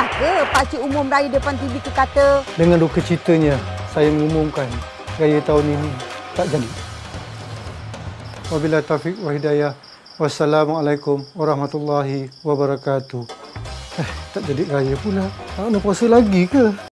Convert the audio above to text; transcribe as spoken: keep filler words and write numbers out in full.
Salah ke pakcik umum raya depan T V tu kata? Dengan duka citanya, saya mengumumkan raya tahun ini tak jadi. Wabillahi taufiq wa hidayah. Wassalamualaikum warahmatullahi wabarakatuh. Eh, tak jadi raya pula. Tak nak puasa lagi ke?